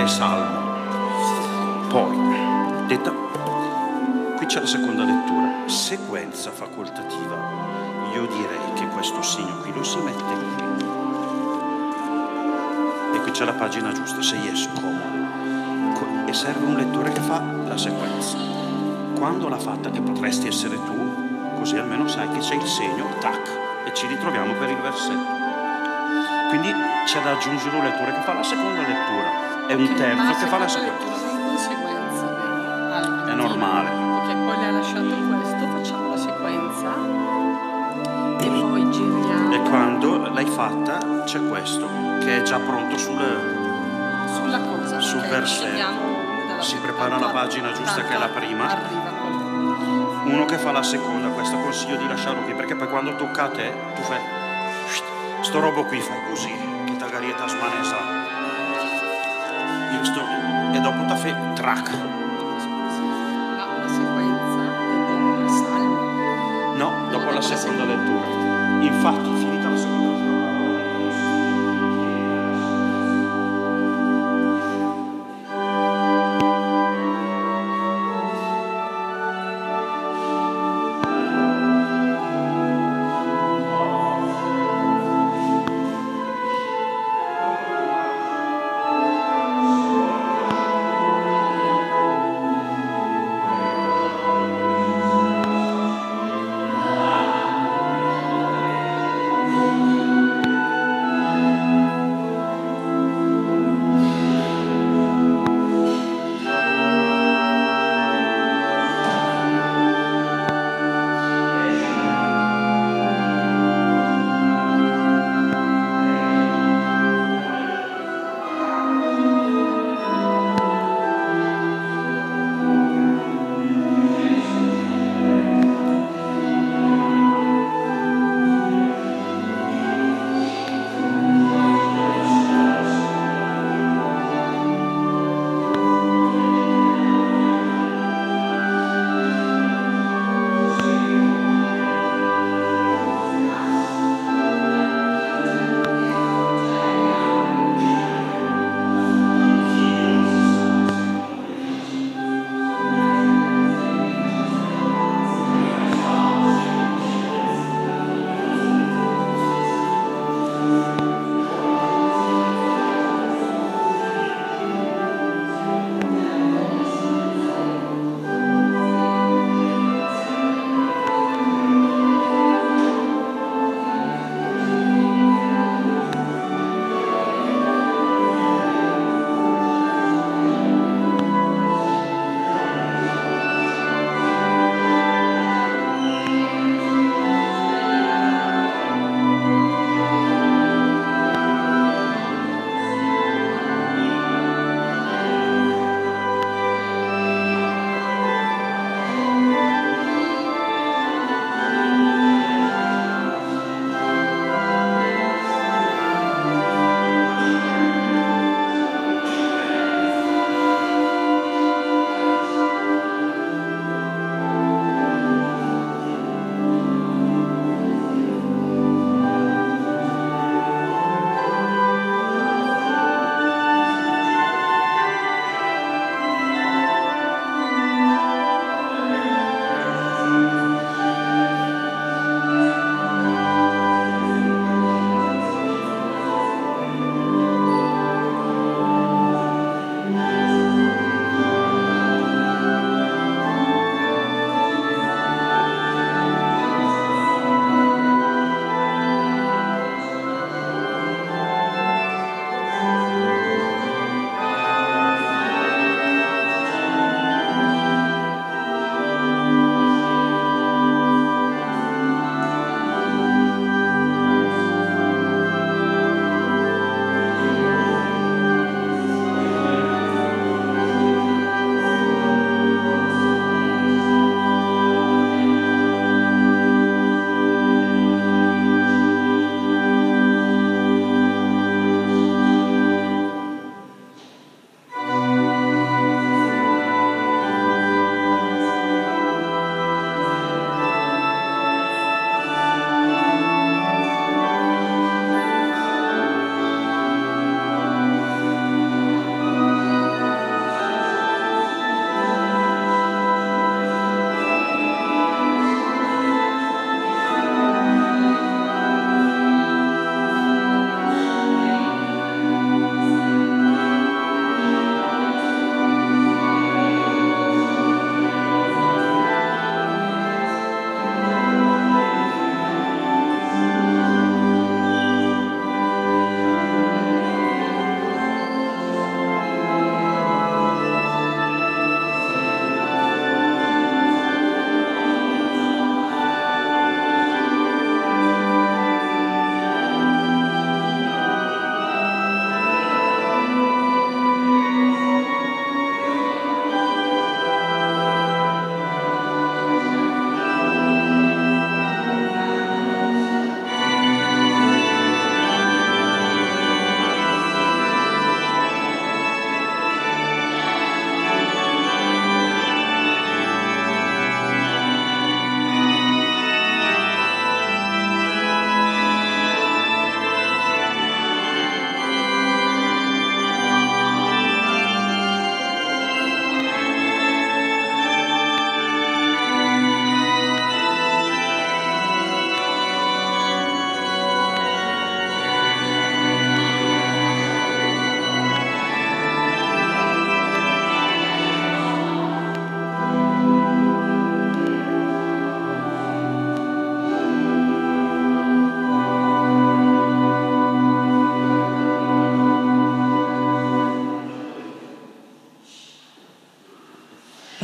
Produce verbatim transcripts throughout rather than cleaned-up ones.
il Salmo. Poi, detta, qui c'è la seconda lettura, sequenza facoltativa. Io direi che questo segno qui lo si mette qui. E qui c'è la pagina giusta, sei scomodo. E serve un lettore che fa la sequenza. Quando l'ha fatta, che potresti essere tu, così almeno sai che c'è il segno, tac, e ci ritroviamo per il versetto. Quindi c'è da aggiungere un lettore che fa la seconda lettura e un terzo che fa la seconda. Di conseguenza, vero? È normale. Ok, poi le ha lasciato questo, facciamo la sequenza e poi giriamo. E quando l'hai fatta c'è questo che è già pronto sul, sulla cosa, sul okay, versetto. Si prepara la pagina giusta che è la prima. Arriva qualcuno. Uno che fa la seconda, questo consiglio di lasciarlo qui perché poi quando tocca a te tu fai sto robo qui, fai così, che tagarieta smanesa. Io sto e dopo ta fe track. Ma la sequenza è dopo il Salmo? No, dopo la seconda lettura. Infatti, finita la seconda lettura.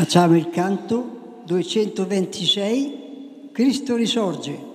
Facciamo il canto duecentoventisei, Cristo risorge.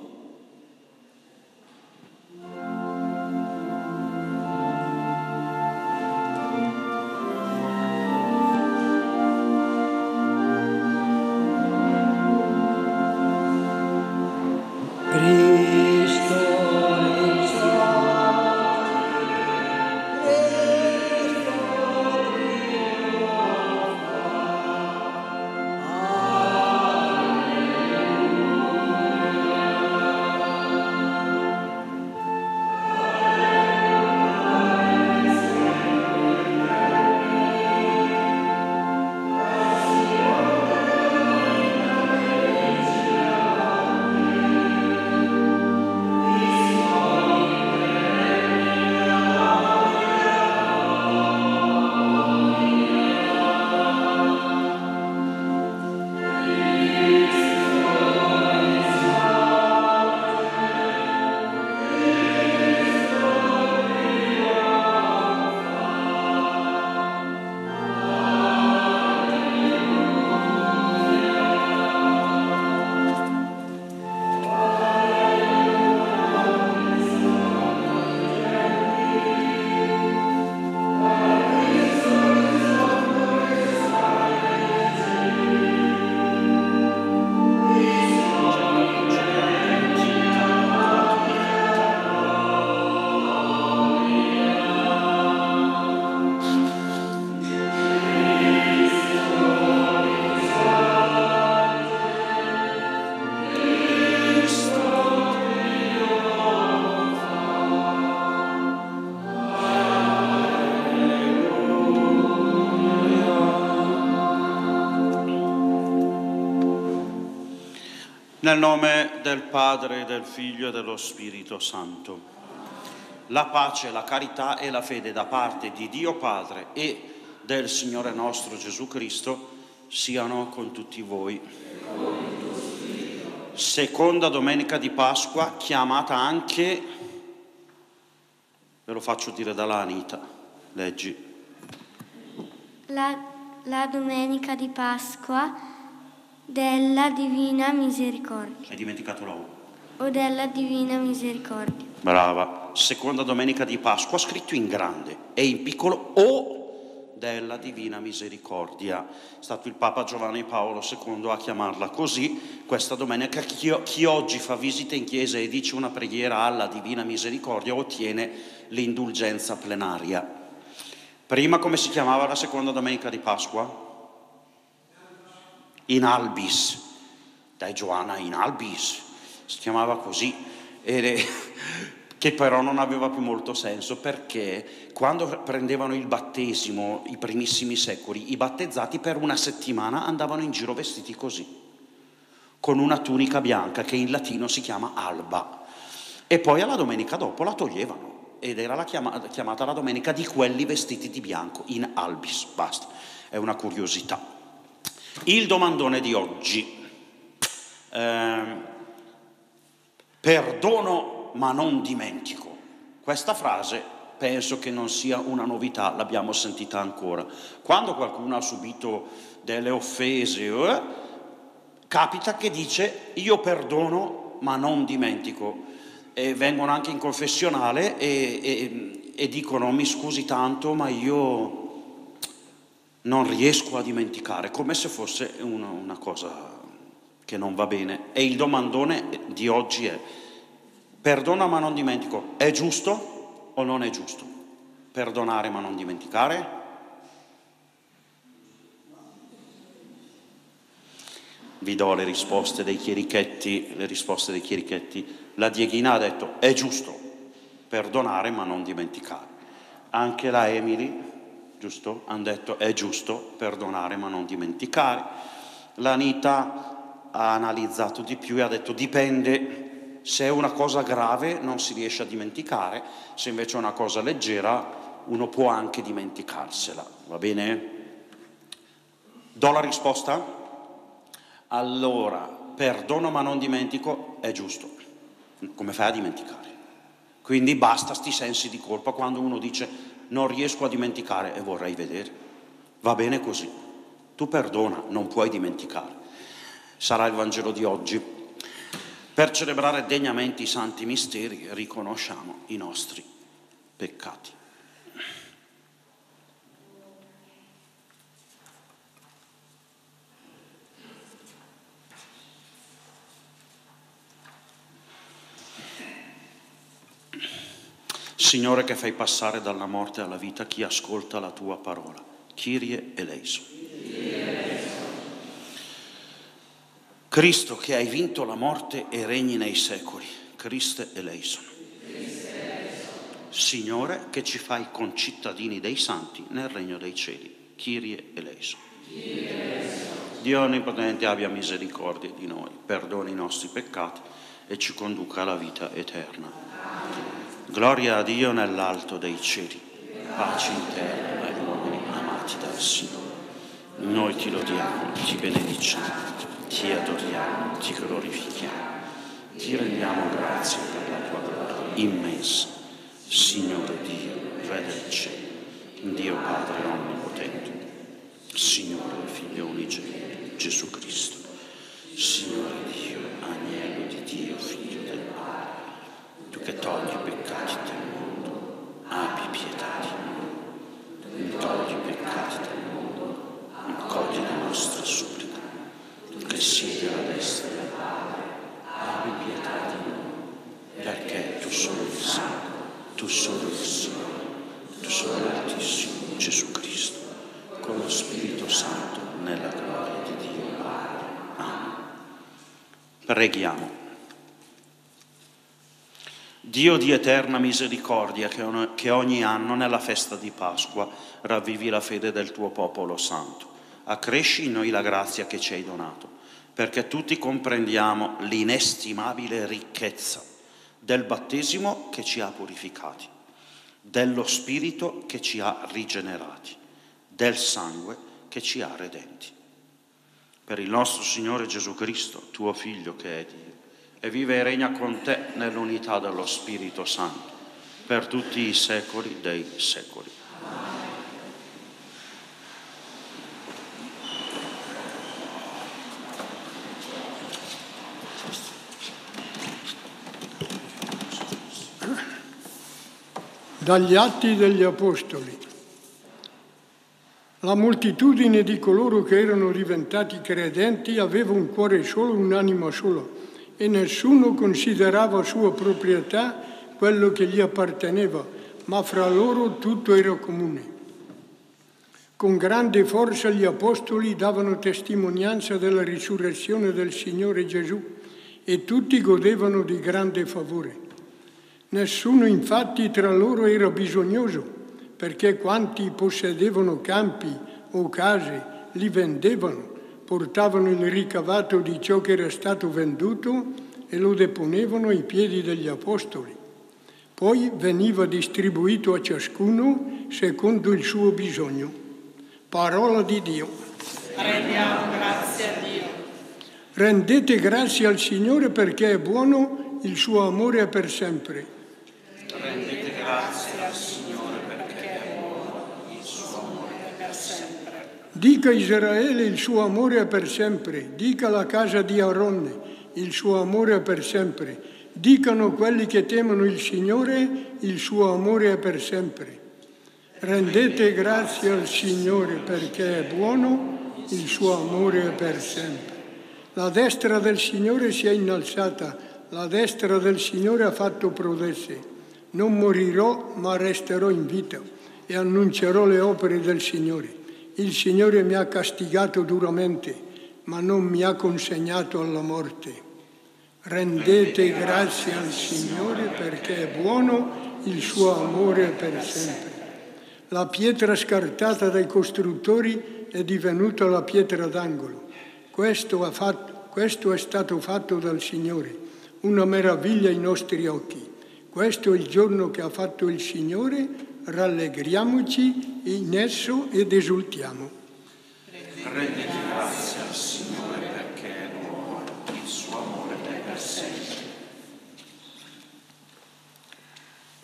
Nel nome del Padre, del Figlio e dello Spirito Santo. La pace, la carità e la fede da parte di Dio Padre e del Signore nostro Gesù Cristo siano con tutti voi. Seconda domenica di Pasqua, chiamata anche, ve lo faccio dire dalla Anita, leggi. La, la domenica di Pasqua della Divina Misericordia. Hai dimenticato la U. O della Divina Misericordia. Brava. Seconda domenica di Pasqua, scritto in grande e in piccolo, o della Divina Misericordia. È stato il Papa Giovanni Paolo secondo a chiamarla così. Questa domenica chi, chi oggi fa visita in chiesa e dice una preghiera alla Divina Misericordia ottiene l'indulgenza plenaria. Prima come si chiamava la seconda domenica di Pasqua? In albis, dai Giovanna in albis, si chiamava così, e, che però non aveva più molto senso, perché quando prendevano il battesimo, i primissimi secoli, i battezzati per una settimana andavano in giro vestiti così, con una tunica bianca che in latino si chiama alba, e poi alla domenica dopo la toglievano, ed era la chiama, chiamata la domenica di quelli vestiti di bianco, in albis, basta, è una curiosità. Il domandone di oggi, eh, perdono ma non dimentico. Questa frase penso che non sia una novità, l'abbiamo sentita ancora. Quando qualcuno ha subito delle offese, eh, capita che dice io perdono ma non dimentico. E vengono anche in confessionale e, e, e dicono mi scusi tanto ma io non riesco a dimenticare, come se fosse una, una cosa che non va bene. E il domandone di oggi è: perdona ma non dimentico, è giusto o non è giusto? Perdonare ma non dimenticare? Vi do le risposte dei chierichetti, le risposte dei chierichetti. La Dieghina ha detto è giusto perdonare ma non dimenticare. Anche la Emily, giusto? Hanno detto è giusto perdonare ma non dimenticare. L'Anita ha analizzato di più e ha detto dipende, se è una cosa grave non si riesce a dimenticare, se invece è una cosa leggera uno può anche dimenticarsela, va bene? Do la risposta? Allora, perdono ma non dimentico è giusto, come fai a dimenticare? Quindi basta sti sensi di colpa quando uno dice non riesco a dimenticare e vorrei vedere. Va bene così. Tu perdona, non puoi dimenticare. Sarà il Vangelo di oggi. Per celebrare degnamente i santi misteri riconosciamo i nostri peccati. Signore, che fai passare dalla morte alla vita chi ascolta la tua parola. Kyrie eleison. Cristo, che hai vinto la morte e regni nei secoli. Christe eleison. Signore, che ci fai concittadini dei santi nel regno dei cieli. Kyrie eleison. Dio Onnipotente abbia misericordia di noi, perdoni i nostri peccati e ci conduca alla vita eterna. Gloria a Dio nell'alto dei cieli, pace in terra ai uomini amati dal Signore. Noi ti lodiamo, ti benediciamo, ti adoriamo, ti glorifichiamo, ti rendiamo grazie per la tua gloria immensa. Signore Dio, Re del cielo, Dio Padre Onnipotente, Signore Figlio unigenito, Gesù Cristo, Signore Dio, Agnello di Dio, Figlio del Padre, tu che togli i peccati del mondo, abbi pietà di noi. Togli i peccati del mondo, accogli la nostra supplica. Tu che siedi alla destra del Padre, abbi pietà di noi, perché tu solo il Santo, tu solo il Signore, tu solo l'Altissimo Gesù Cristo, con lo Spirito Santo, nella gloria di Dio Padre. Amen. Preghiamo. Dio di eterna misericordia, che ogni anno nella festa di Pasqua ravvivi la fede del tuo popolo santo, accresci in noi la grazia che ci hai donato, perché tutti comprendiamo l'inestimabile ricchezza del battesimo che ci ha purificati, dello Spirito che ci ha rigenerati, del sangue che ci ha redenti. Per il nostro Signore Gesù Cristo, tuo Figlio che è Dio, e vive e regna con te nell'unità dello Spirito Santo, per tutti i secoli dei secoli. Dagli Atti degli Apostoli. La moltitudine di coloro che erano diventati credenti aveva un cuore solo, un'anima sola, e nessuno considerava sua proprietà quello che gli apparteneva, ma fra loro tutto era comune. Con grande forza gli apostoli davano testimonianza della risurrezione del Signore Gesù e tutti godevano di grande favore. Nessuno infatti tra loro era bisognoso, perché quanti possedevano campi o case li vendevano, portavano il ricavato di ciò che era stato venduto e lo deponevano ai piedi degli apostoli. Poi veniva distribuito a ciascuno secondo il suo bisogno. Parola di Dio. Rendiamo grazie a Dio. Rendete grazie al Signore perché è buono, il suo amore è per sempre. Rendete grazie al Signore perché è buono, il suo amore è per sempre. Dica Israele, il suo amore è per sempre. Dica la casa di Aaron, il suo amore è per sempre. Dicano quelli che temono il Signore, il suo amore è per sempre. Rendete grazie al Signore perché è buono, il suo amore è per sempre. La destra del Signore si è innalzata, la destra del Signore ha fatto prodezze. Non morirò, ma resterò in vita e annuncerò le opere del Signore. Il Signore mi ha castigato duramente, ma non mi ha consegnato alla morte. Rendete grazie al Signore perché è buono, il suo amore è per sempre. La pietra scartata dai costruttori è divenuta la pietra d'angolo. Questo, ha fatto, questo è stato fatto dal Signore, una meraviglia ai nostri occhi. Questo è il giorno che ha fatto il Signore, rallegriamoci in esso ed esultiamo. Rendete grazie al Signore perché è buono, il suo amore è per sempre.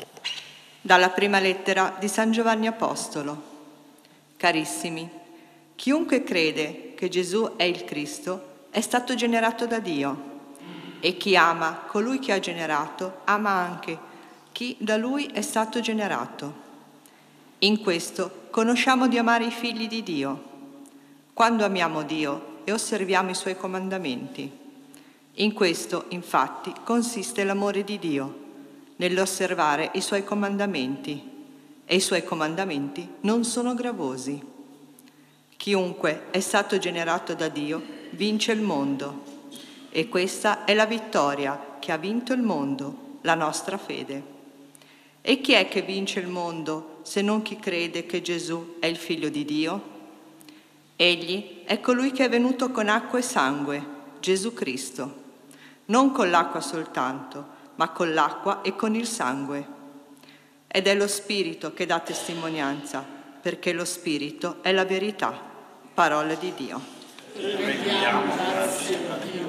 Dalla prima lettera di San Giovanni Apostolo. Carissimi, Chiunque crede che Gesù è il Cristo è stato generato da Dio, e chi ama colui che ha generato ama anche chi da lui è stato generato. In questo conosciamo di amare i figli di Dio, quando amiamo Dio e osserviamo i Suoi comandamenti. In questo, infatti, consiste l'amore di Dio, nell'osservare i Suoi comandamenti, e i Suoi comandamenti non sono gravosi. Chiunque è stato generato da Dio vince il mondo, e questa è la vittoria che ha vinto il mondo, la nostra fede. E chi è che vince il mondo se non chi crede che Gesù è il Figlio di Dio? Egli è colui che è venuto con acqua e sangue, Gesù Cristo, non con l'acqua soltanto, ma con l'acqua e con il sangue. Ed è lo Spirito che dà testimonianza, perché lo Spirito è la verità, parola di Dio. Rendiamo grazie a Dio.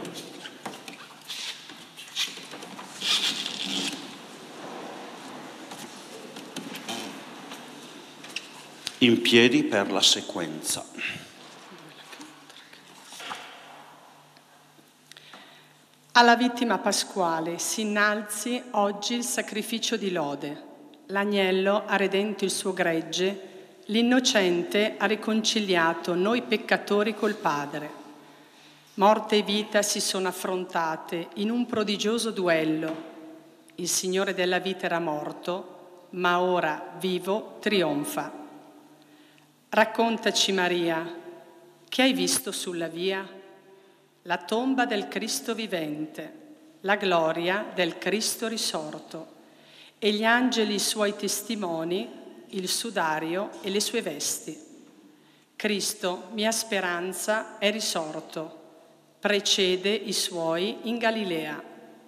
In piedi per la sequenza. Alla vittima pasquale si innalzi oggi il sacrificio di lode. L'agnello ha redento il suo gregge, l'innocente ha riconciliato noi peccatori col Padre. Morte e vita si sono affrontate in un prodigioso duello. Il Signore della vita era morto, ma ora, vivo, trionfa. Raccontaci, Maria, che hai visto sulla via? La tomba del Cristo vivente, la gloria del Cristo risorto, e gli angeli suoi testimoni, il sudario e le sue vesti. Cristo, mia speranza, è risorto, precede i suoi in Galilea.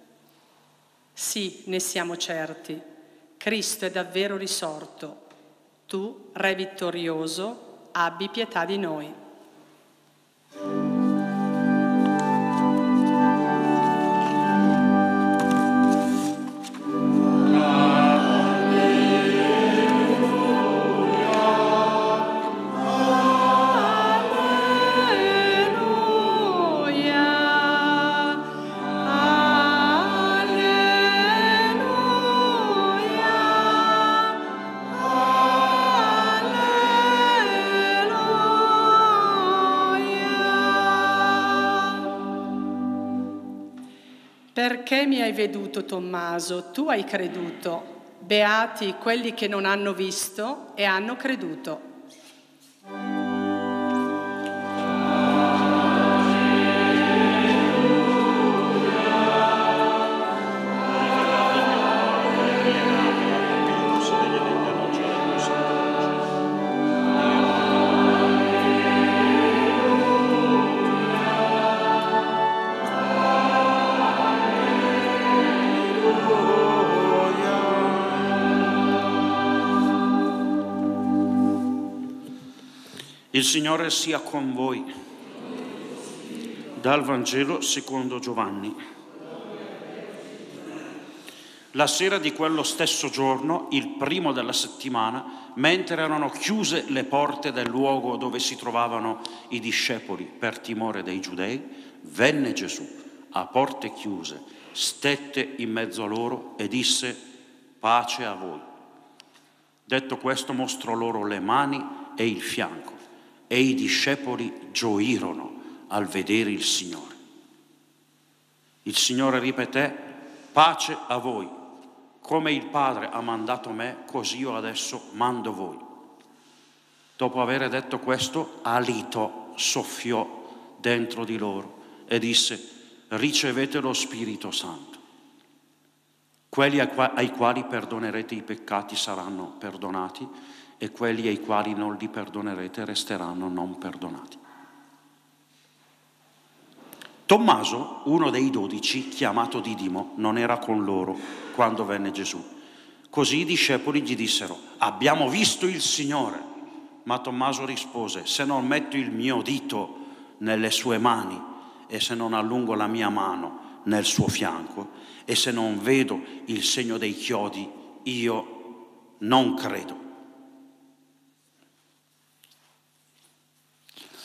Sì, ne siamo certi, Cristo è davvero risorto. Tu, Re vittorioso, abbi pietà di noi. Perché mi hai veduto, Tommaso? Tu hai creduto. Beati quelli che non hanno visto e hanno creduto. Il Signore sia con voi. Dal Vangelo secondo Giovanni. La sera di quello stesso giorno, il primo della settimana, mentre erano chiuse le porte del luogo dove si trovavano i discepoli per timore dei giudei, venne Gesù a porte chiuse, stette in mezzo a loro e disse: pace a voi. Detto questo, mostrò loro le mani e il fianco. E i discepoli gioirono al vedere il Signore. Il Signore ripeté: pace a voi, come il Padre ha mandato me, così io adesso mando voi. Dopo aver detto questo, alito, soffiò dentro di loro e disse: ricevete lo Spirito Santo. Quelli ai quali perdonerete i peccati saranno perdonati, e quelli ai quali non li perdonerete resteranno non perdonati. Tommaso, uno dei dodici, chiamato Didimo, non era con loro quando venne Gesù. Così i discepoli gli dissero: abbiamo visto il Signore. Ma Tommaso rispose: se non metto il mio dito nelle sue mani e se non allungo la mia mano nel suo fianco e se non vedo il segno dei chiodi, io non credo.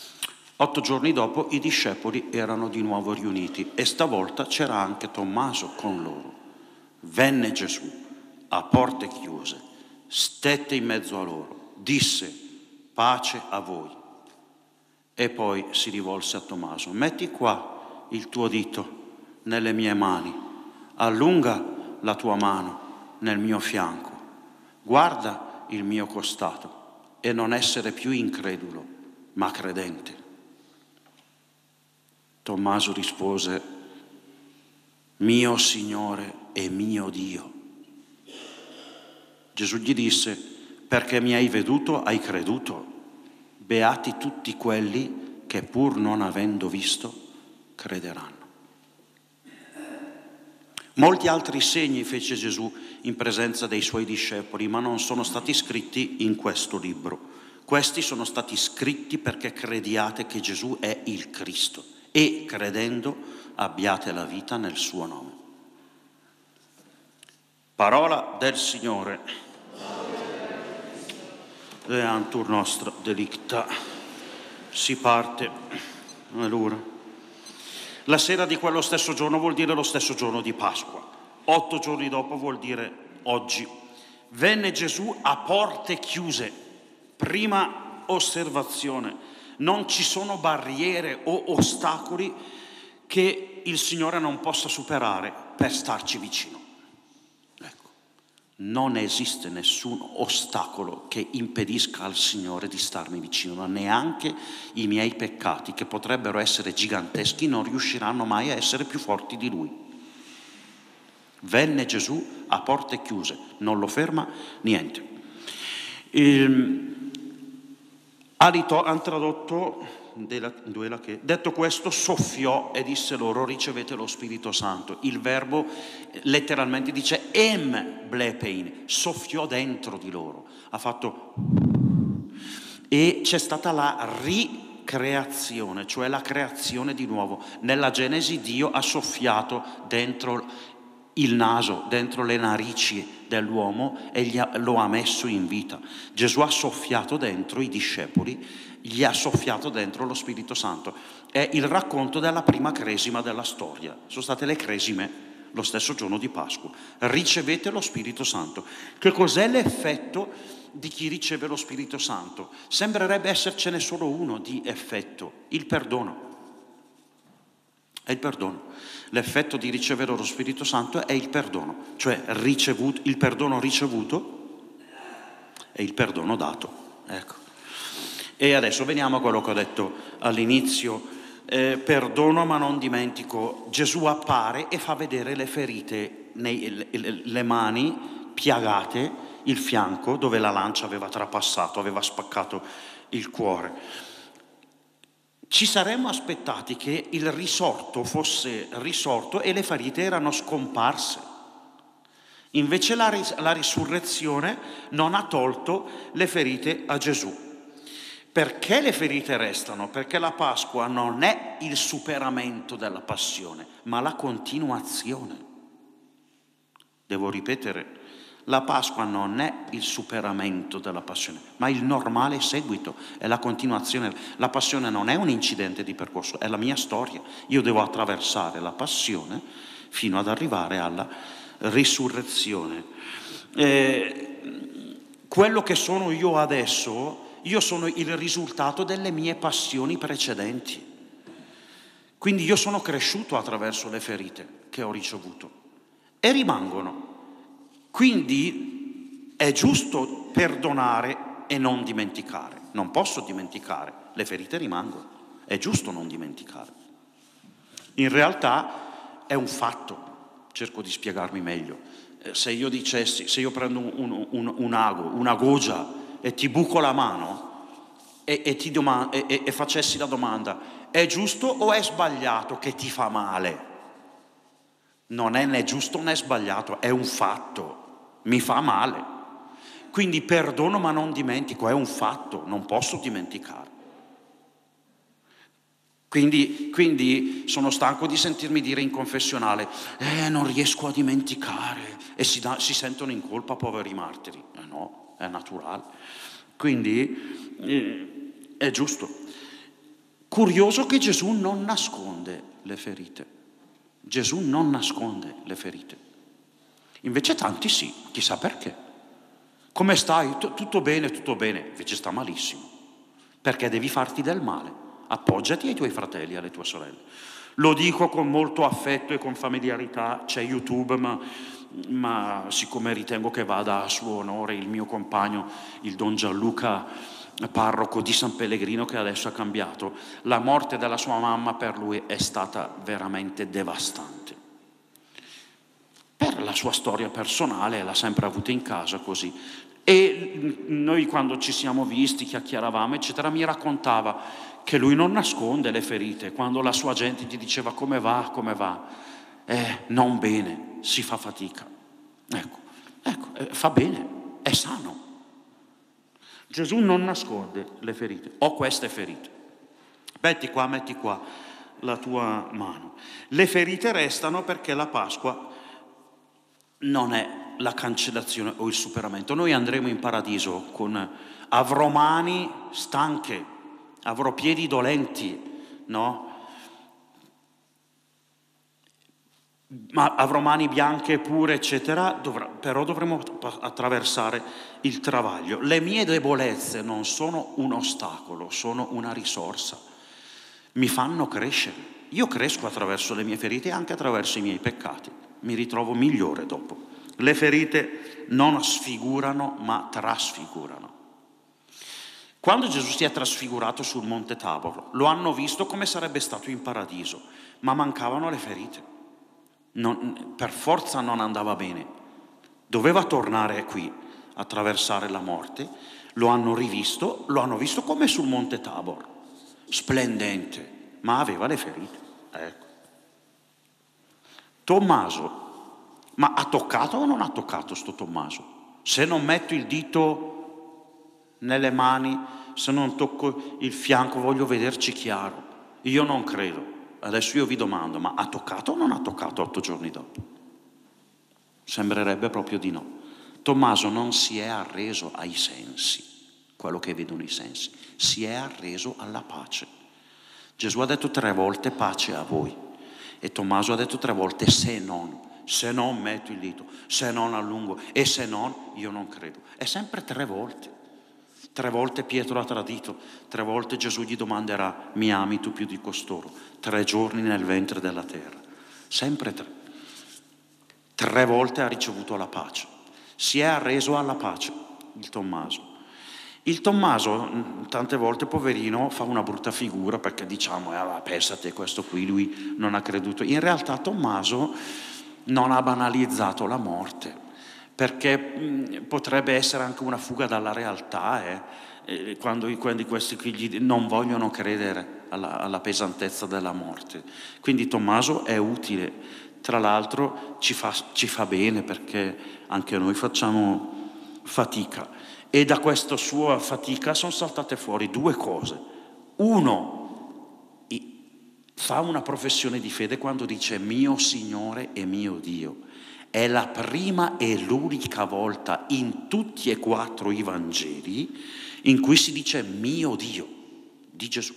Otto giorni dopo i discepoli erano di nuovo riuniti e stavolta c'era anche Tommaso con loro. Venne Gesù a porte chiuse, stette in mezzo a loro, disse: pace a voi. E poi si rivolse a Tommaso: metti qua il tuo dito nelle mie mani, allunga la tua mano nel mio fianco, guarda il mio costato e non essere più incredulo, ma credente. Tommaso rispose: mio Signore e mio Dio. Gesù gli disse: perché mi hai veduto, hai creduto. Beati tutti quelli che pur non avendo visto crederanno. Molti altri segni fece Gesù in presenza dei suoi discepoli, ma non sono stati scritti in questo libro. Questi sono stati scritti perché crediate che Gesù è il Cristo e, credendo, abbiate la vita nel suo nome. Parola del Signore. Leantur nostra delicta. Si parte. Allora. La sera di quello stesso giorno vuol dire lo stesso giorno di Pasqua. Otto giorni dopo vuol dire oggi. Venne Gesù a porte chiuse. Prima osservazione: non ci sono barriere o ostacoli che il Signore non possa superare per starci vicino. Ecco, non esiste nessun ostacolo che impedisca al Signore di starmi vicino, neanche i miei peccati, che potrebbero essere giganteschi, non riusciranno mai a essere più forti di Lui. Venne Gesù a porte chiuse, non lo ferma niente. Il, hanno tradotto, che, detto questo, soffiò e disse loro: ricevete lo Spirito Santo. Il verbo letteralmente dice em blepein, soffiò dentro di loro, ha fatto, e c'è stata la ricreazione, cioè la creazione di nuovo. Nella Genesi Dio ha soffiato dentro il naso, dentro le narici dell'uomo e gli ha, lo ha messo in vita. Gesù ha soffiato dentro i discepoli, gli ha soffiato dentro lo Spirito Santo. È il racconto della prima cresima della storia. Sono state le cresime lo stesso giorno di Pasqua. Ricevete lo Spirito Santo. Che cos'è l'effetto di chi riceve lo Spirito Santo? Sembrerebbe essercene solo uno di effetto: il perdono. È il perdono. L'effetto di ricevere lo Spirito Santo è il perdono, cioè ricevuto, il perdono ricevuto e il perdono dato. Ecco. E adesso veniamo a quello che ho detto all'inizio. Eh, perdono ma non dimentico. Gesù appare e fa vedere le ferite, nei, le, le mani piagate, il fianco dove la lancia aveva trapassato, aveva spaccato il cuore. Ci saremmo aspettati che il risorto fosse risorto e le ferite erano scomparse. Invece la, ris- la risurrezione non ha tolto le ferite a Gesù. Perché le ferite restano? Perché la Pasqua non è il superamento della passione, ma la continuazione. Devo ripetere, la Pasqua non è il superamento della passione, ma il normale seguito, è la continuazione. La passione non è un incidente di percorso, è la mia storia. Io devo attraversare la passione fino ad arrivare alla risurrezione. Eh, quello che sono io adesso, io sono il risultato delle mie passioni precedenti. Quindi io sono cresciuto attraverso le ferite che ho ricevuto e rimangono. Quindi è giusto perdonare e non dimenticare. Non posso dimenticare, le ferite rimangono. È giusto non dimenticare. In realtà è un fatto. Cerco di spiegarmi meglio. Se io dicessi, se io prendo un, un, un ago, una goggia e ti buco la mano e, e, ti doma- e, e, e facessi la domanda: è giusto o è sbagliato che ti fa male? Non è né giusto né sbagliato, è un fatto. Mi fa male, quindi perdono ma non dimentico, è un fatto, non posso dimenticare. Quindi, quindi sono stanco di sentirmi dire in confessionale: eh, non riesco a dimenticare, e si, da, si sentono in colpa, poveri martiri. Eh no, è naturale. Quindi eh, è giusto. Curioso che Gesù non nasconde le ferite. Gesù non nasconde le ferite. Invece tanti sì, chissà perché. Come stai? T- tutto bene, tutto bene. Invece sta malissimo. Perché devi farti del male. Appoggiati ai tuoi fratelli, alle tue sorelle. Lo dico con molto affetto e con familiarità, c'è YouTube, ma, ma siccome ritengo che vada a suo onore il mio compagno, il Don Gianluca, parroco di San Pellegrino, che adesso ha cambiato, la morte della sua mamma per lui è stata veramente devastante. Per la sua storia personale l'ha sempre avuta in casa così. E noi quando ci siamo visti, chiacchieravamo, eccetera, mi raccontava che lui non nasconde le ferite. Quando la sua gente gli diceva come va, come va, eh, non bene, si fa fatica. Ecco, ecco, eh, fa bene, è sano. Gesù non nasconde le ferite. Ho queste ferite. Metti qua, metti qua la tua mano. Le ferite restano perché la Pasqua non è la cancellazione o il superamento. Noi andremo in paradiso con avrò mani stanche, avrò piedi dolenti, no? Ma avrò mani bianche pure, eccetera, dovrà, però dovremo attraversare il travaglio. Le mie debolezze non sono un ostacolo, sono una risorsa. Mi fanno crescere. Io cresco attraverso le mie ferite e anche attraverso i miei peccati. Mi ritrovo migliore dopo. Le ferite non sfigurano, ma trasfigurano. Quando Gesù si è trasfigurato sul Monte Tabor, lo hanno visto come sarebbe stato in paradiso, ma mancavano le ferite. Non, per forza non andava bene. Doveva tornare qui, attraversare la morte. Lo hanno rivisto, lo hanno visto come sul Monte Tabor, splendente, ma aveva le ferite. Ecco. Tommaso, ma ha toccato o non ha toccato sto Tommaso? Se non metto il dito nelle mani, se non tocco il fianco, voglio vederci chiaro. Io non credo. Adesso io vi domando, ma ha toccato o non ha toccato otto giorni dopo? Sembrerebbe proprio di no. Tommaso non si è arreso ai sensi, quello che vedono i sensi, si è arreso alla pace. Gesù ha detto tre volte pace a voi e Tommaso ha detto tre volte se non, se non metto il dito, se non allungo e se non io non credo. È sempre tre volte. Tre volte Pietro ha tradito, tre volte Gesù gli domanderà mi ami tu più di costoro, tre giorni nel ventre della terra, sempre tre. Tre volte ha ricevuto la pace, si è arreso alla pace il Tommaso. Il Tommaso tante volte poverino fa una brutta figura perché diciamo eh, pensate questo qui lui non ha creduto. In realtà Tommaso non ha banalizzato la morte, perché mh, potrebbe essere anche una fuga dalla realtà, eh? Eh, quando, quando questi figli non vogliono credere alla, alla pesantezza della morte. Quindi Tommaso è utile, tra l'altro ci fa, ci fa bene perché anche noi facciamo fatica e da questa sua fatica sono saltate fuori due cose. Uno, fa una professione di fede quando dice mio Signore e mio Dio. È la prima e l'unica volta in tutti e quattro i Vangeli in cui si dice mio Dio di Gesù.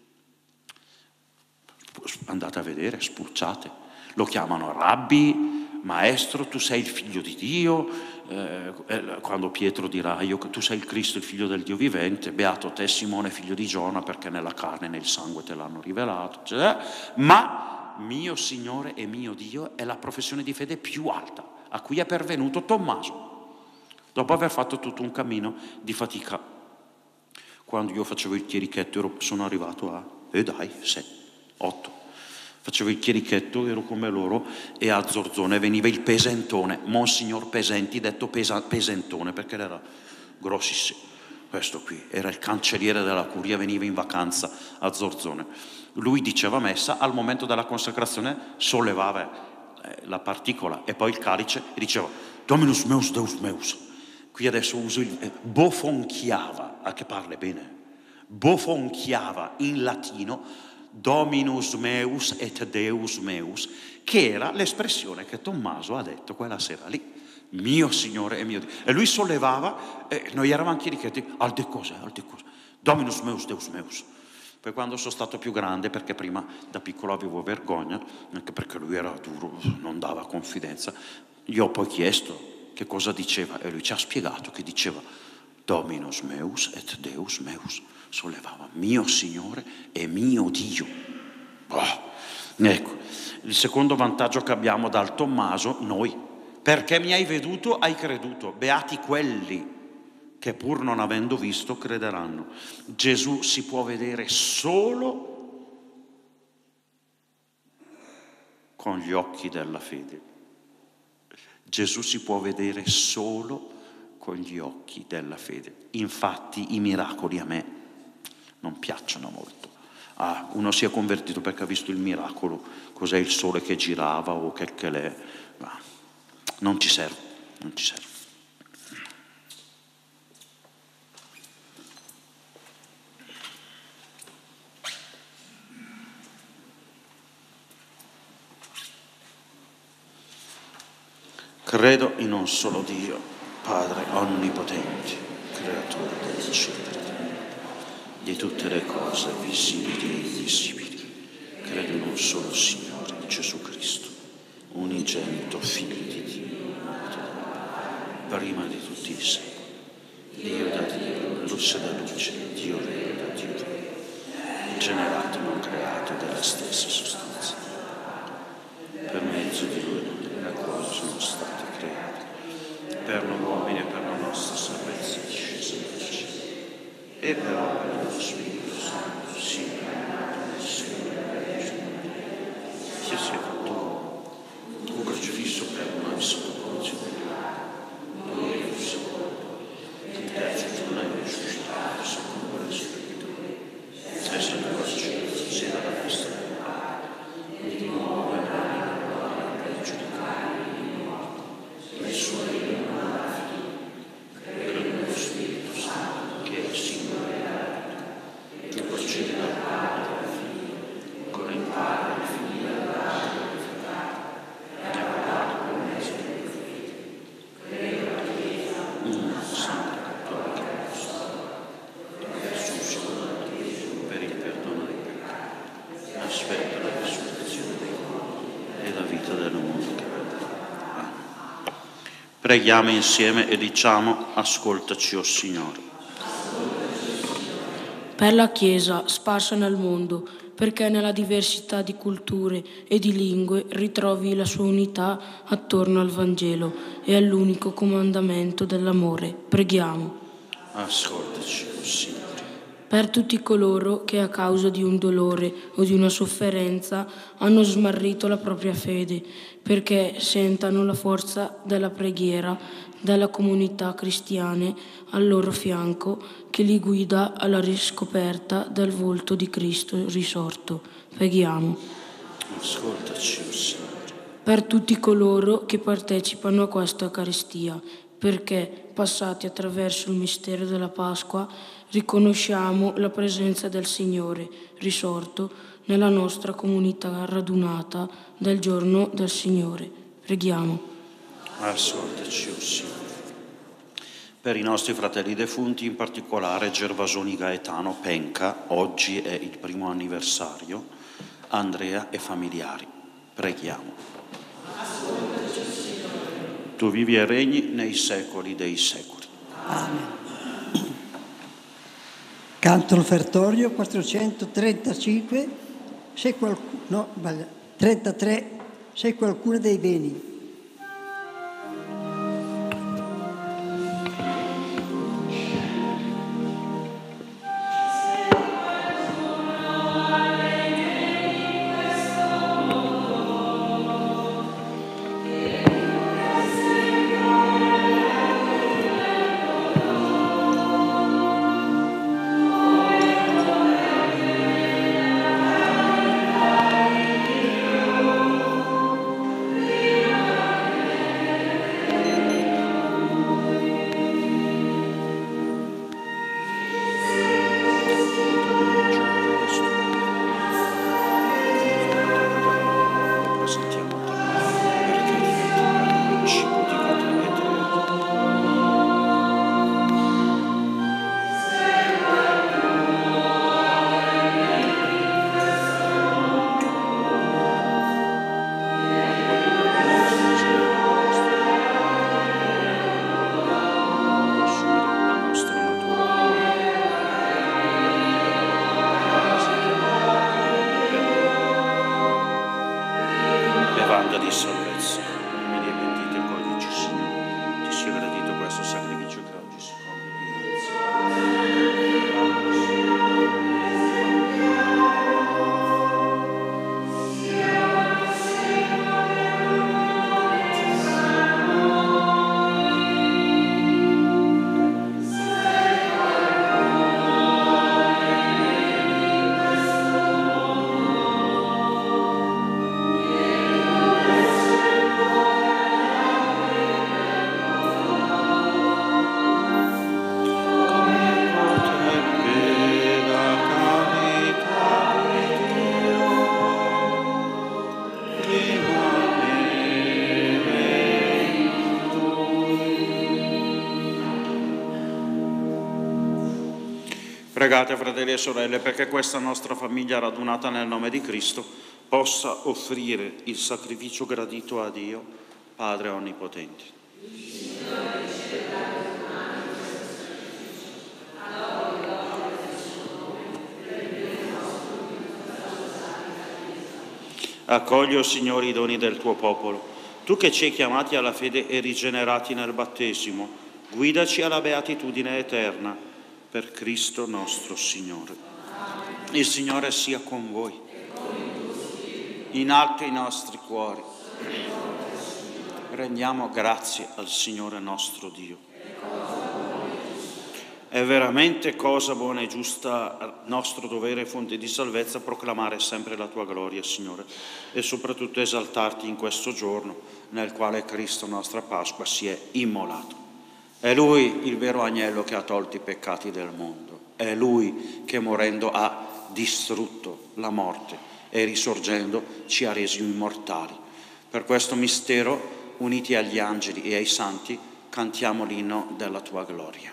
Andate a vedere, spulciate. Lo chiamano Rabbi, Maestro, tu sei il figlio di Dio. Eh, quando Pietro dirà io, tu sei il Cristo, il figlio del Dio vivente, beato te Simone, figlio di Giona, perché nella carne e nel sangue te l'hanno rivelato. Cioè, ma mio Signore e mio Dio è la professione di fede più alta a cui è pervenuto Tommaso dopo aver fatto tutto un cammino di fatica. Quando io facevo il chierichetto ero, sono arrivato a e eh dai, sette, otto facevo il chierichetto, ero come loro e a Zorzone veniva il pesentone, Monsignor Pesenti, detto pesa, pesentone perché era grossissimo. Questo qui era il cancelliere della curia, veniva in vacanza a Zorzone. Lui diceva messa, al momento della consacrazione sollevava eh, la particola e poi il calice e diceva Dominus meus, Deus meus. Qui adesso uso il eh, bofonchiava, a che parla bene, bofonchiava in latino Dominus meus et Deus meus, che era l'espressione che Tommaso ha detto quella sera lì. Mio Signore e mio Dio. E lui sollevava, e noi eravamo chierichetti, al de cose, al de cose. Dominus meus, Deus meus. Poi quando sono stato più grande, perché prima da piccolo avevo vergogna, anche perché lui era duro, non dava confidenza, gli ho poi chiesto che cosa diceva e lui ci ha spiegato che diceva Dominus meus et Deus meus, sollevava mio Signore e mio Dio. Oh, ecco, il secondo vantaggio che abbiamo dal Tommaso, noi, perché mi hai veduto, hai creduto, beati quelli che pur non avendo visto crederanno. Gesù si può vedere solo con gli occhi della fede. Gesù si può vedere solo con gli occhi della fede. Infatti i miracoli a me non piacciono molto. Ah, uno si è convertito perché ha visto il miracolo, cos'è il sole che girava o che che l'è. Ma non ci serve, non ci serve. Credo in un solo Dio, Padre onnipotente, creatore del cielo e della terra, di tutte le cose visibili e invisibili. Credo in un solo Signore, Gesù Cristo, unigenito Figlio di Dio, nato da Dio, prima di tutti i secoli, Dio da Dio, luce da luce, Dio vero da Dio vero, generato non creato della stessa sostanza. Per mezzo di Lui le cose sono state create, per l'uomini e per la nostra salvezza discesa dal cielo, e per opera dello Spirito Santo, Signore, Signore, si è fatto uomo, fu crocifisso per noi sotto Ponzio Pilato, lui fu sepolto, il terzo giorno è risuscitato secondo la scrittura, è salito al cielo, siede alla destra del Padre, e di nuovo verrà per giudicare i suoi credo nello Spirito Santo che è il Signore che procede dal Padre della Figlia con il Padre e la Figlia della glorificata e ha parlato con mezzo della fede una santa cattolica apostolica Gesù per il perdono dei peccati aspetta la risurrezione dei morti e la vita del mondo che verrà. Preghiamo insieme e diciamo: ascoltaci, o Signore. Per la Chiesa sparsa nel mondo, perché nella diversità di culture e di lingue ritrovi la sua unità attorno al Vangelo e all'unico comandamento dell'amore. Preghiamo. Ascoltaci, o Signore. Per tutti coloro che a causa di un dolore o di una sofferenza hanno smarrito la propria fede, perché sentano la forza della preghiera della comunità cristiana al loro fianco che li guida alla riscoperta del volto di Cristo risorto. Preghiamo. Ascoltaci, o Signore. Per tutti coloro che partecipano a questa Eucaristia, perché, passati attraverso il mistero della Pasqua, riconosciamo la presenza del Signore risorto nella nostra comunità radunata del giorno del Signore. Preghiamo. Ascoltaci, o Signore. Per i nostri fratelli defunti, in particolare Gervasoni Gaetano Penca, oggi è il primo anniversario, Andrea e familiari. Preghiamo. Tu vivi e regni nei secoli dei secoli. Amen. Canto offertorio quattrocentotrentacinque, se qualcuno, no, trentatré, se qualcuno dei beni. Amen. Pregate, fratelli e sorelle, perché questa nostra famiglia radunata nel nome di Cristo possa offrire il sacrificio gradito a Dio, Padre Onnipotente. Accogli, o Signore, i doni del tuo popolo. Tu che ci hai chiamati alla fede e rigenerati nel battesimo, guidaci alla beatitudine eterna, per Cristo nostro Signore. Il Signore sia con voi. In alto i nostri cuori. Rendiamo grazie al Signore nostro Dio. È veramente cosa buona e giusta, nostro dovere e fonte di salvezza, proclamare sempre la tua gloria, Signore, e soprattutto esaltarti in questo giorno nel quale Cristo, nostra Pasqua, si è immolato. È Lui il vero agnello che ha tolto i peccati del mondo. È Lui che morendo ha distrutto la morte e risorgendo ci ha resi immortali. Per questo mistero, uniti agli angeli e ai santi, cantiamo l'inno della tua gloria.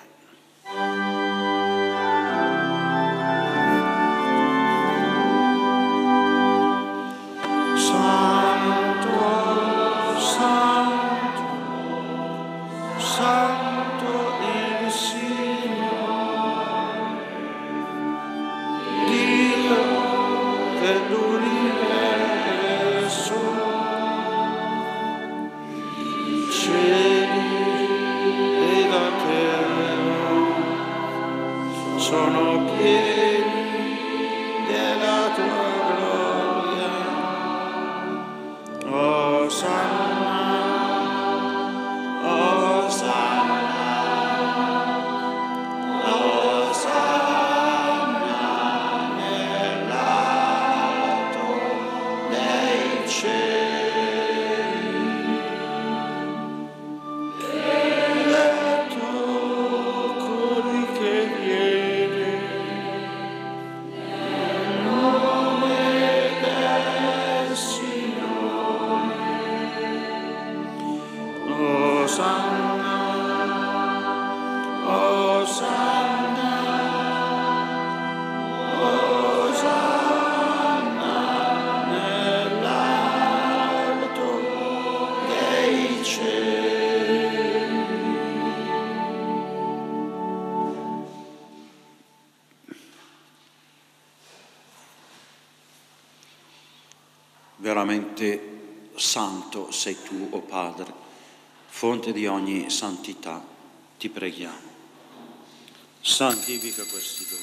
Veramente santo sei tu, o Padre, fonte di ogni santità, ti preghiamo. Santifica questi doni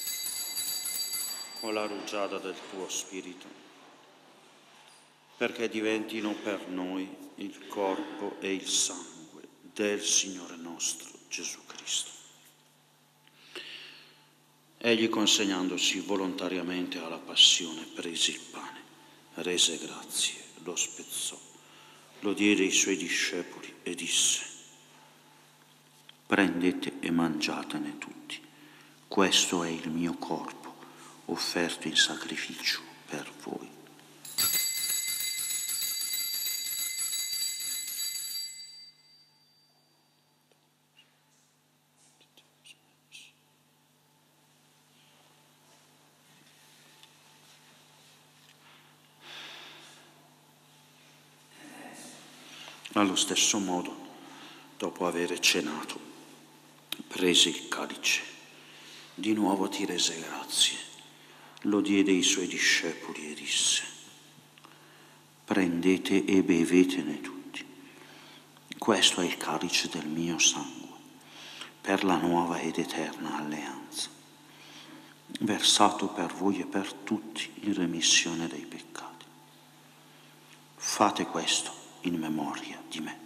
con la rugiada del tuo Spirito, perché diventino per noi il corpo e il sangue del Signore nostro Gesù Cristo. Egli, consegnandosi volontariamente alla passione, prese il pane, rese grazie, lo spezzò, lo diede ai suoi discepoli e disse: prendete e mangiatene tutti, questo è il mio corpo, offerto in sacrificio per voi. Allo stesso modo, dopo aver cenato, prese il calice, di nuovo ti rese grazie, lo diede ai suoi discepoli e disse: prendete e bevetene tutti, questo è il calice del mio sangue, per la nuova ed eterna alleanza, versato per voi e per tutti in remissione dei peccati. Fate questo in memoria di me.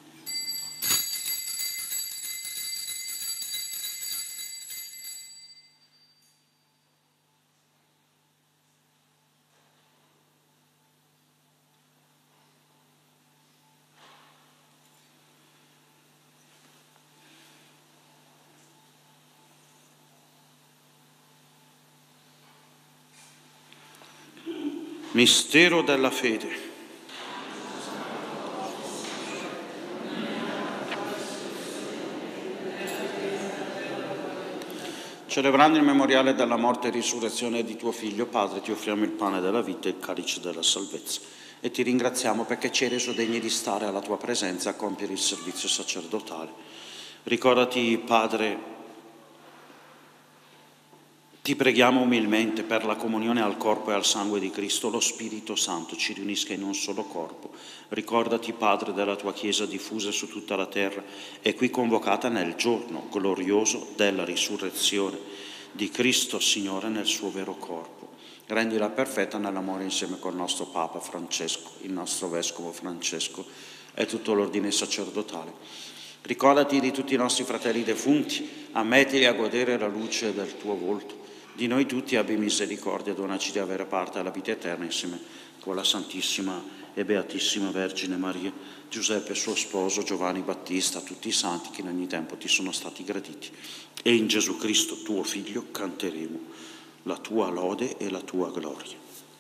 Mistero della fede. Celebrando il memoriale della morte e risurrezione di tuo Figlio, Padre, ti offriamo il pane della vita e il calice della salvezza e ti ringraziamo perché ci hai reso degni di stare alla tua presenza a compiere il servizio sacerdotale. Ricordati, Padre, ti preghiamo umilmente per la comunione al corpo e al sangue di Cristo, lo Spirito Santo ci riunisca in un solo corpo. Ricordati, Padre, della tua Chiesa diffusa su tutta la terra e qui convocata nel giorno glorioso della risurrezione di Cristo Signore nel suo vero corpo. Rendila perfetta nell'amore insieme col nostro Papa Francesco, il nostro Vescovo Francesco e tutto l'ordine sacerdotale. Ricordati di tutti i nostri fratelli defunti, ammettili a godere la luce del tuo volto. Di noi tutti abbi misericordia, donaci di avere parte alla vita eterna insieme con la Santissima e Beatissima Vergine Maria, Giuseppe suo sposo, Giovanni Battista, tutti i santi che in ogni tempo ti sono stati graditi. E in Gesù Cristo, tuo Figlio, canteremo la tua lode e la tua gloria.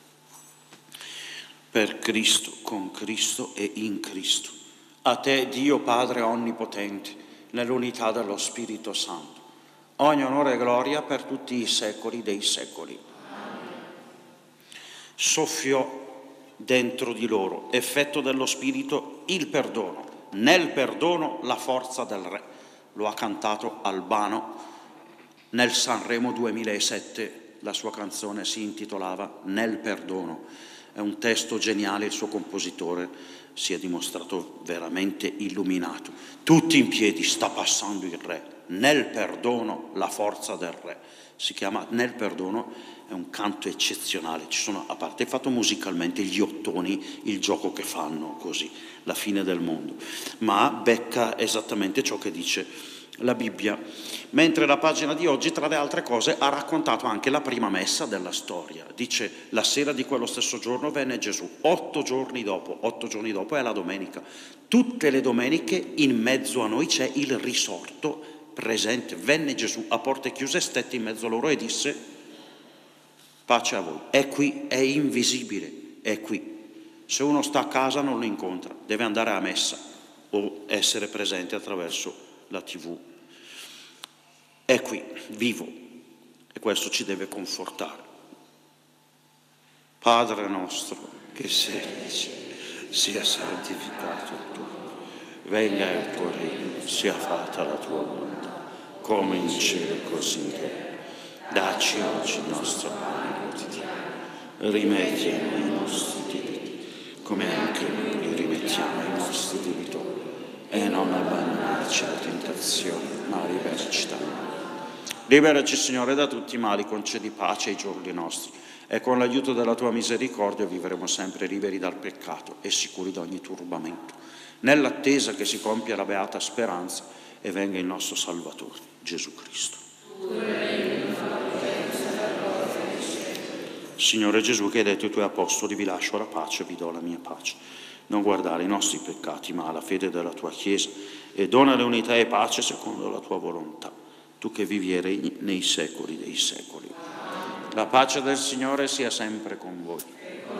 Per Cristo, con Cristo e in Cristo. A te, Dio Padre Onnipotente, nell'unità dello Spirito Santo, ogni onore e gloria per tutti i secoli dei secoli. Soffiò dentro di loro, effetto dello Spirito, il perdono. Nel perdono la forza del Re. Lo ha cantato Albano nel Sanremo duemilasette, la sua canzone si intitolava Nel perdono. È un testo geniale, il suo compositore si è dimostrato veramente illuminato. Tutti in piedi, sta passando il Re. Nel perdono la forza del Re. Si chiama Nel perdono, è un canto eccezionale. Ci sono, a parte il fatto musicalmente, gli ottoni, il gioco che fanno così, la fine del mondo, ma becca esattamente ciò che dice la Bibbia. Mentre la pagina di oggi, tra le altre cose, ha raccontato anche la prima messa della storia. Dice: la sera di quello stesso giorno venne Gesù, otto giorni dopo, otto giorni dopo è la domenica. Tutte le domeniche in mezzo a noi c'è il risorto presente. Venne Gesù a porte chiuse, stette in mezzo a loro e disse: pace a voi. È qui, è invisibile, è qui. Se uno sta a casa non lo incontra, deve andare a messa o essere presente attraverso la tivù. È qui, vivo, e questo ci deve confortare. Padre nostro, che sei nei cieli, sia santificato il tuo nome, venga il tuo regno, sia fatta la tua volontà, come in cielo così in terra. Dacci oggi il nostro pane quotidiano, rimetti a noi i nostri debiti, come anche noi rimettiamo ai nostri debitori, e non abbandonarci alla tentazione, ma liberaci dal male. Liberaci, Signore, da tutti i mali, concedi pace ai giorni nostri, e con l'aiuto della tua misericordia vivremo sempre liberi dal peccato e sicuri da ogni turbamento, nell'attesa che si compia la beata speranza e venga il nostro Salvatore, Gesù Cristo. Signore Gesù, che hai detto ai tuoi apostoli: vi lascio la pace, vi do la mia pace. Non guardare i nostri peccati, ma la fede della tua Chiesa, e donale unità e pace secondo la tua volontà, tu che vivi e regni nei secoli dei secoli. La pace del Signore sia sempre con voi.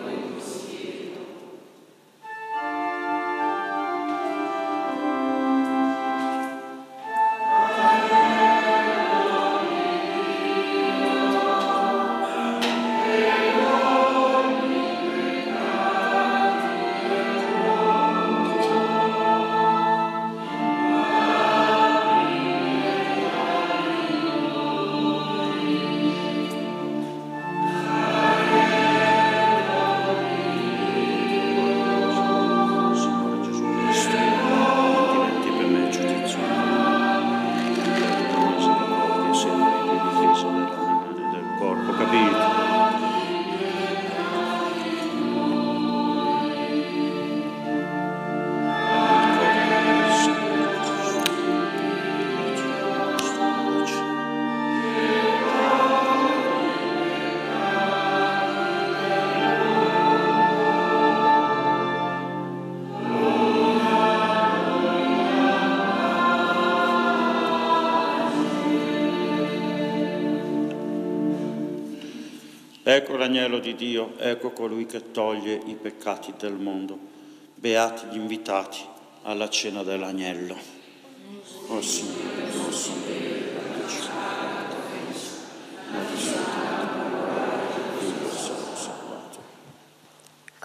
Ecco l'agnello di Dio, ecco colui che toglie i peccati del mondo. Beati gli invitati alla cena dell'agnello. Oh Signore, non sono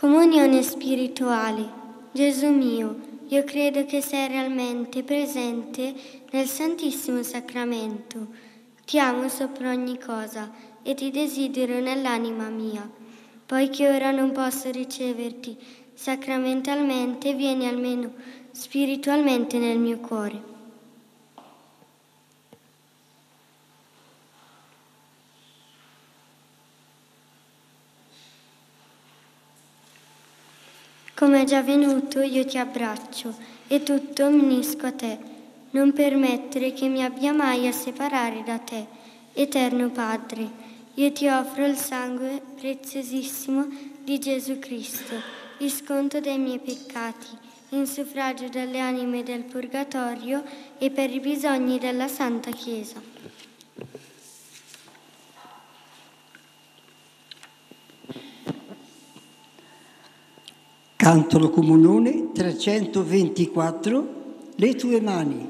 Comunione spirituale. Gesù mio, io credo che sei realmente presente nel Santissimo Sacramento. Ti amo sopra ogni cosa e ti desidero nell'anima mia. Poiché ora non posso riceverti sacramentalmente, vieni almeno spiritualmente nel mio cuore. Come è già venuto, io ti abbraccio e tutto mi unisco a te. Non permettere che mi abbia mai a separare da te, eterno Padre. Io ti offro il sangue preziosissimo di Gesù Cristo, il sconto dei miei peccati, in suffragio delle anime del purgatorio e per i bisogni della Santa Chiesa. Cantolo Comunone trecentoventiquattro, le tue mani.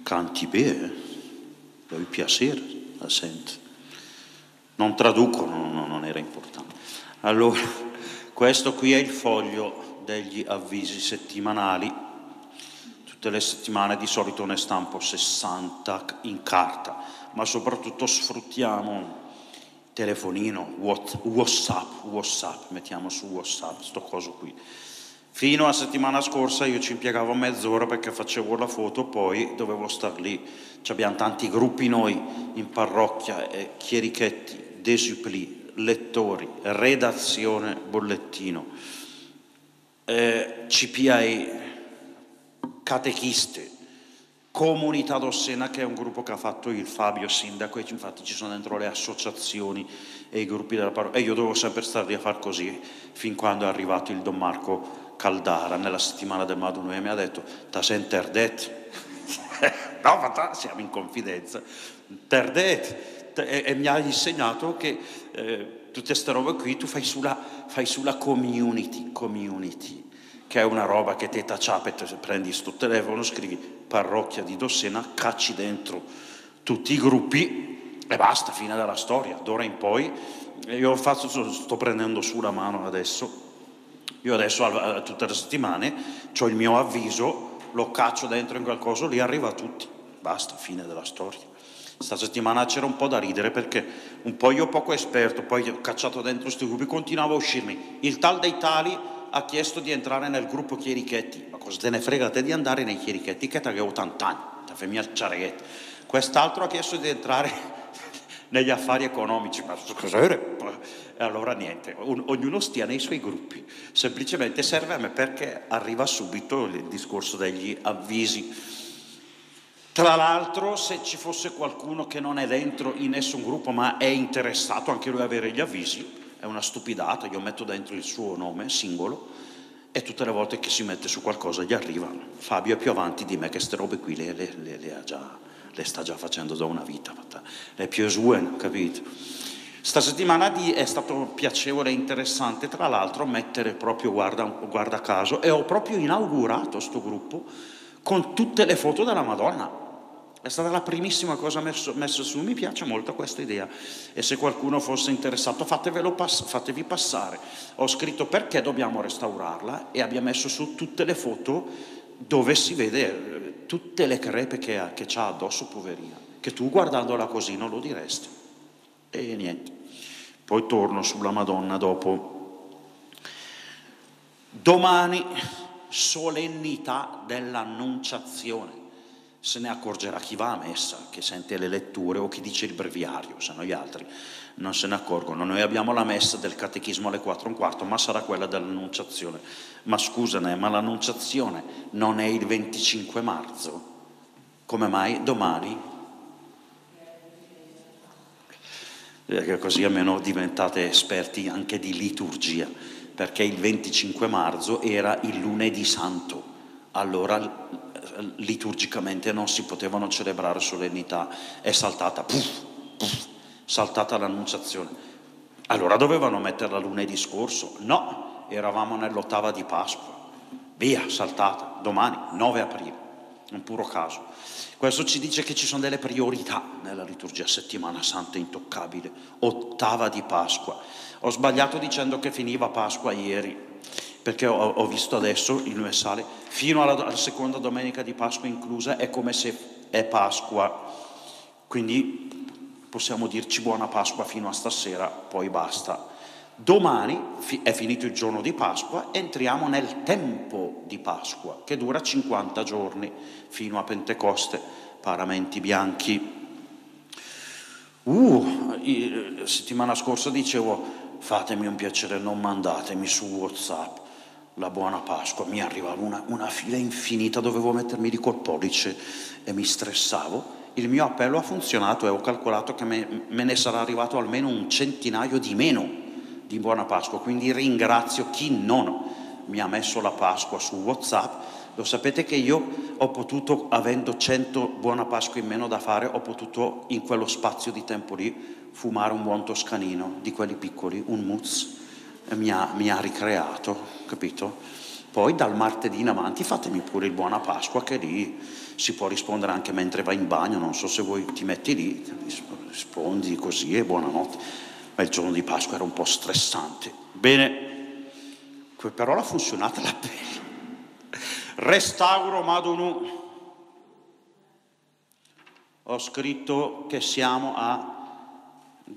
canti bene, ho il piacere, la sento. Non traduco, non, non era importante. Allora, questo qui è il foglio degli avvisi settimanali. Tutte le settimane di solito ne stampo sessanta in carta, ma soprattutto sfruttiamo telefonino, WhatsApp, WhatsApp, mettiamo su WhatsApp sto coso qui. Fino a settimana scorsa io ci impiegavo mezz'ora perché facevo la foto, poi dovevo star lì. Ci abbiamo tanti gruppi noi in parrocchia, eh, chierichetti, desupli, lettori, redazione, bollettino, eh, C P A E, catechiste, Comunità d'Ossena, che è un gruppo che ha fatto il Fabio sindaco, e infatti ci sono dentro le associazioni e i gruppi della parrocchia, e io dovevo sempre stare lì a far così fin quando è arrivato il Don Marco Caldara nella settimana del Madonna e mi ha detto: "Ta sei terdet?" No, ma siamo in confidenza. Terdet, e, e mi ha insegnato che eh, tutte queste robe qui tu fai sulla, fai sulla community, community, che è una roba che te tacciapete, se prendi sto telefono, scrivi parrocchia di Dossena, cacci dentro tutti i gruppi e basta, fine della storia. D'ora in poi io faccio, sto prendendo su la mano adesso, io adesso a, a, tutte le settimane ho il mio avviso, lo caccio dentro in qualcosa, lì arriva a tutti, basta, fine della storia. Sta settimana c'era un po' da ridere perché un po' io poco esperto, poi ho cacciato dentro questi gruppi, continuava a uscirmi il tal dei tali ha chiesto di entrare nel gruppo chierichetti. Ma cosa te ne frega te di andare nei chierichetti, che t'avevo ottanta anni, te fai mia ciareghetto. Quest'altro ha chiesto di entrare negli affari economici, ma cosa era? E allora niente, un, ognuno stia nei suoi gruppi, semplicemente serve a me perché arriva subito il discorso degli avvisi. Tra l'altro, se ci fosse qualcuno che non è dentro in nessun gruppo ma è interessato anche lui a avere gli avvisi, è una stupidata, io metto dentro il suo nome singolo e tutte le volte che si mette su qualcosa gli arriva. Fabio è più avanti di me che ste robe qui le, le, le, le, ha già, le sta già facendo da una vita, le più sue, capito? Sta settimana di, è stato piacevole e interessante, tra l'altro, mettere proprio, guarda, guarda caso, e ho proprio inaugurato sto gruppo con tutte le foto della Madonna. È stata la primissima cosa messo, messa su, mi piace molto questa idea e se qualcuno fosse interessato fatevelo pass- fatevi passare. Ho scritto perché dobbiamo restaurarla e abbiamo messo su tutte le foto dove si vede eh, tutte le crepe che ha, che c'ha addosso, poverina, che tu guardandola così non lo diresti. E niente, poi torno sulla Madonna dopo. Domani, solennità dell'Annunciazione. Se ne accorgerà chi va a messa, che sente le letture o chi dice il breviario, se no gli altri non se ne accorgono. Noi abbiamo la messa del catechismo alle quattro e un quarto, ma sarà quella dell'Annunciazione. Ma scusane, ma l'Annunciazione non è il venticinque marzo? Come mai domani? Perché così almeno diventate esperti anche di liturgia, perché il venticinque marzo era il lunedì santo, allora liturgicamente non si potevano celebrare solennità, è saltata, puff, puff, saltata l'Annunciazione. Allora dovevano metterla lunedì scorso? No, eravamo nell'ottava di Pasqua, via, saltata, domani, nove aprile, un puro caso. Questo ci dice che ci sono delle priorità nella liturgia, settimana santa intoccabile, ottava di Pasqua. Ho sbagliato dicendo che finiva Pasqua ieri, perché ho, ho visto adesso il messale, fino alla, alla seconda domenica di Pasqua inclusa è come se è Pasqua, quindi possiamo dirci buona Pasqua fino a stasera, poi basta. Domani fi- è finito il giorno di Pasqua, entriamo nel tempo di Pasqua, che dura cinquanta giorni, fino a Pentecoste, paramenti bianchi. Uh, la settimana scorsa dicevo, fatemi un piacere, non mandatemi su WhatsApp la buona Pasqua, mi arrivava una, una fila infinita, dovevo mettermi lì col pollice e mi stressavo. Il mio appello ha funzionato e ho calcolato che me, me ne sarà arrivato almeno un centinaio di meno di buona Pasqua, quindi ringrazio chi non mi ha messo la Pasqua su WhatsApp. Lo sapete che io ho potuto, avendo cento buona Pasqua in meno da fare, ho potuto in quello spazio di tempo lì fumare un buon toscanino, di quelli piccoli, un mousse, e mi ha, mi ha ricreato, capito? Poi dal martedì in avanti fatemi pure il Buona Pasqua, che lì si può rispondere anche mentre vai in bagno, non so se voi ti metti lì, rispondi così e buonanotte. Ma il giorno di Pasqua era un po' stressante. Bene, però la funzionata la bella. Restauro Madonu. Ho scritto che siamo a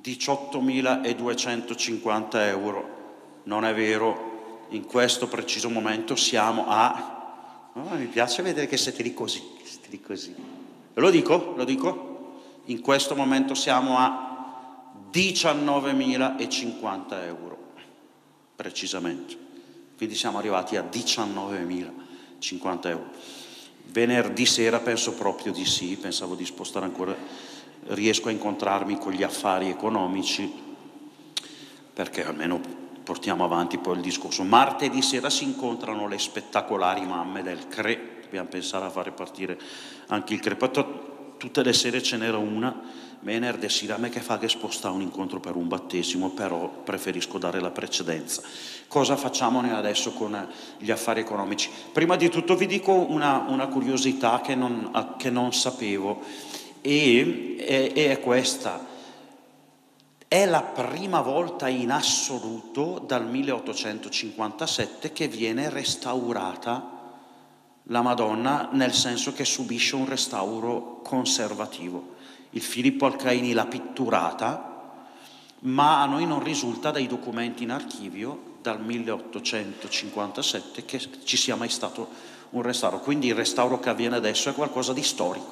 diciottomiladuecentocinquanta euro. Non è vero. In questo preciso momento siamo a... Oh, mi piace vedere che siete lì così, che siete lì così. E lo dico, lo dico. In questo momento siamo a diciannovemilacinquanta euro, precisamente. Quindi siamo arrivati a diciannovemilacinquanta euro. Venerdì sera penso proprio di sì, pensavo di spostare ancora, riesco a incontrarmi con gli affari economici, perché almeno portiamo avanti poi il discorso. Martedì sera si incontrano le spettacolari mamme del C R E, dobbiamo pensare a fare partire anche il C R E, poi tutte le sere ce n'era una, venerdì sera a me che fa che sposta un incontro per un battesimo, però preferisco dare la precedenza. Cosa facciamo noi adesso con gli affari economici? Prima di tutto vi dico una, una curiosità che non, che non sapevo, e, e, e è questa. È la prima volta in assoluto dal milleottocentocinquantasette che viene restaurata la Madonna, nel senso che subisce un restauro conservativo. Il Filippo Alcaini l'ha pitturata, ma a noi non risulta dai documenti in archivio dal milleottocentocinquantasette che ci sia mai stato un restauro. Quindi il restauro che avviene adesso è qualcosa di storico.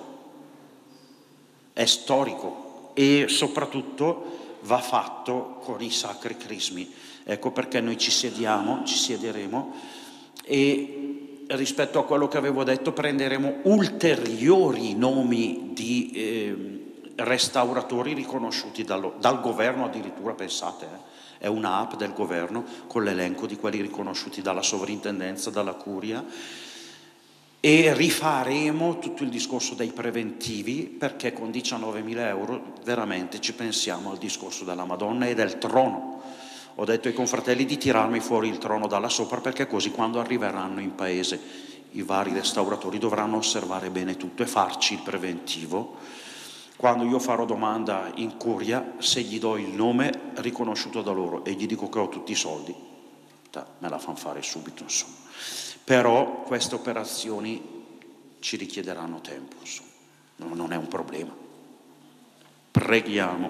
È storico e soprattutto va fatto con i sacri crismi. Ecco perché noi ci sediamo, ci siederemo e rispetto a quello che avevo detto prenderemo ulteriori nomi di eh, restauratori riconosciuti dallo, dal governo addirittura, pensate, eh, è una app del governo con l'elenco di quelli riconosciuti dalla sovrintendenza, dalla curia, e rifaremo tutto il discorso dei preventivi, perché con diciannovemila euro veramente ci pensiamo al discorso della Madonna e del trono. Ho detto ai confratelli di tirarmi fuori il trono dalla sopra, perché così quando arriveranno in paese i vari restauratori dovranno osservare bene tutto e farci il preventivo. Quando io farò domanda in curia, se gli do il nome riconosciuto da loro e gli dico che ho tutti i soldi, me la fanno fare subito, insomma. Però queste operazioni ci richiederanno tempo, insomma. Non è un problema. Preghiamo.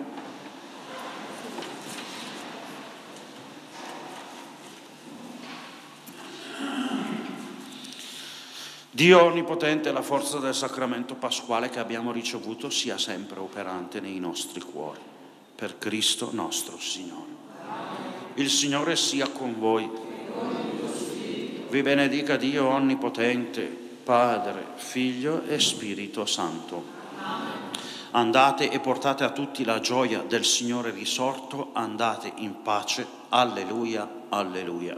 Dio Onnipotente, la forza del sacramento pasquale che abbiamo ricevuto sia sempre operante nei nostri cuori. Per Cristo nostro Signore. Il Signore sia con voi. Vi benedica Dio Onnipotente, Padre, Figlio e Spirito Santo. Andate e portate a tutti la gioia del Signore risorto, andate in pace. Alleluia, alleluia.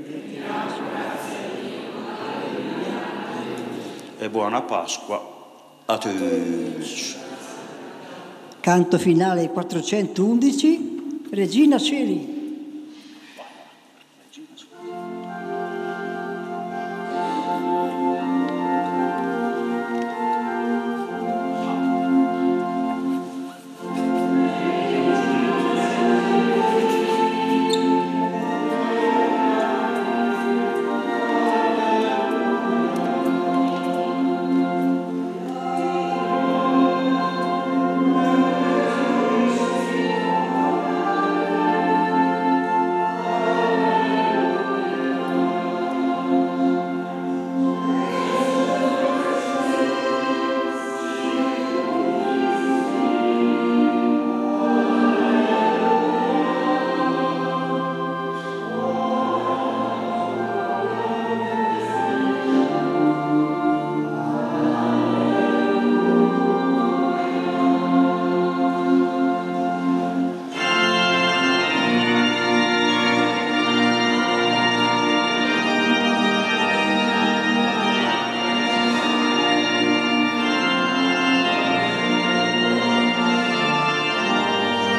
E buona Pasqua a tutti. Canto finale quattrocentoundici, Regina Celi.